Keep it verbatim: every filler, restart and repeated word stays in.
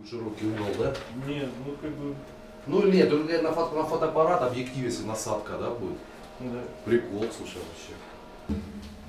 Широкий угол, да? Нет, ну как бы, Ну нет, ну, на, фото, на фотоаппарат объектив, если насадка, да, будет. да. Прикол, слушай, вообще.